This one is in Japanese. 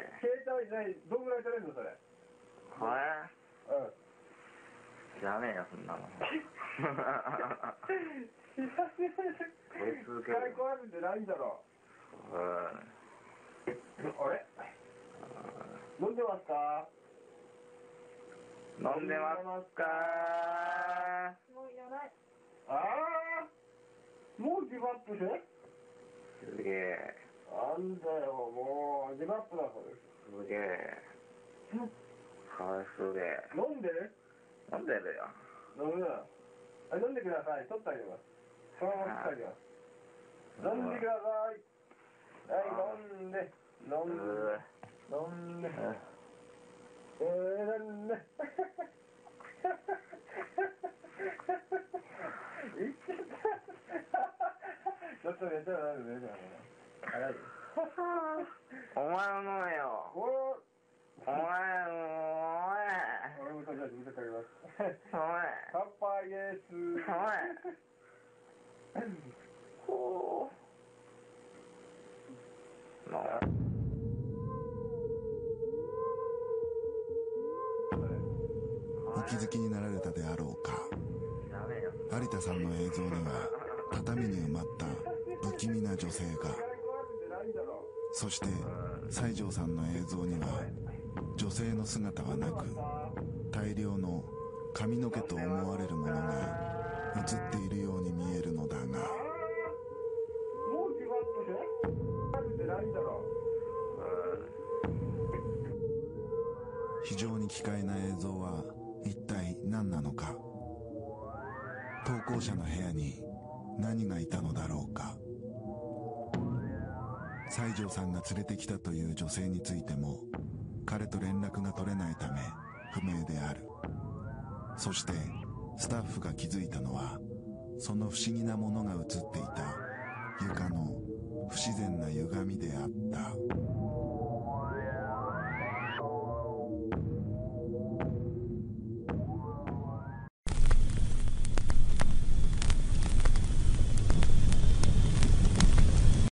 携帯ないどんぐらい取れるのそれ。 知らねえよそんなの。 使いこなせてないんだろ。あれ飲んでますか？ 飲んでますか？ もういらない。 ああ、もうギブアップで？ すげえ。 なんだよ、もうギブアップだそうです。 すげえ。はい、すげえ。 飲んでる？ 飲んでるよ。 飲むな。飲んでください。取ってあげます。そのまま取ってあげます。飲んでください。はい、飲んで。飲んで。飲んで。飲んで。いっちゃった。ちょっと寝たら寝たら早い。 お前も飲めよ。お前俺もとりあえず見せてあげます。 お前乾杯です。 お前ほうお気づきになられたであろうか。有田さんの映像には畳に埋まった不気味な女性が、そして西条さんの映像には女性の姿はなく、大量の髪の毛と思われるものが映っているように見えるのだが、 もうギブアップで？ないんだろ。 非常に奇怪な映像は一体何なのか。投稿者の部屋に何がいたのだろうか。西条さんが連れてきたという女性についても彼と連絡が取れないため不明である。そしてスタッフが気づいたのは、その不思議なものが映っていた床の不自然な歪みであった。